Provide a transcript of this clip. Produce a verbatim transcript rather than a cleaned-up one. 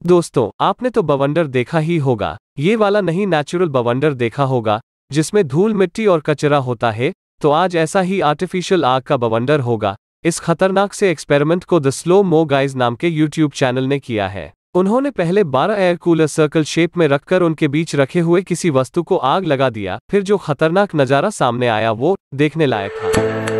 दोस्तों, आपने तो बवंडर देखा ही होगा। ये वाला नहीं, नेचुरल बवंडर देखा होगा, जिसमें धूल मिट्टी और कचरा होता है। तो आज ऐसा ही आर्टिफिशियल आग का बवंडर होगा। इस खतरनाक से एक्सपेरिमेंट को द स्लो मो गाइज नाम के यूट्यूब चैनल ने किया है। उन्होंने पहले बारह एयर कूलर सर्कल शेप में रखकर उनके बीच रखे हुए किसी वस्तु को आग लगा दिया। फिर जो खतरनाक नज़ारा सामने आया वो देखने लायक था।